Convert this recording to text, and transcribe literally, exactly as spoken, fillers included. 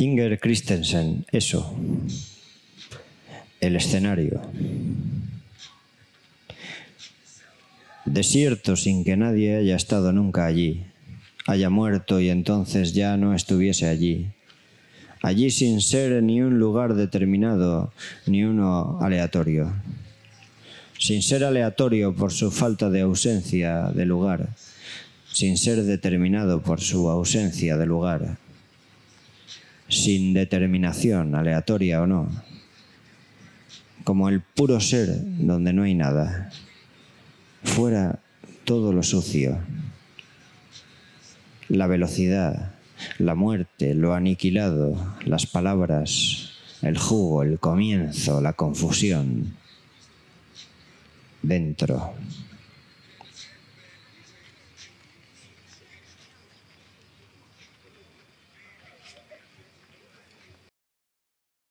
Inger Christensen, eso. El escenario. Desierto sin que nadie haya estado nunca allí, haya muerto y entonces ya no estuviese allí. Allí sin ser ni un lugar determinado, ni uno aleatorio. Sin ser aleatorio por su falta de ausencia de lugar, sin ser determinado por su ausencia de lugar, sin determinación, aleatoria o no, como el puro ser donde no hay nada, fuera todo lo sucio, la velocidad, la muerte, lo aniquilado, las palabras, el jugo, el comienzo, la confusión, dentro.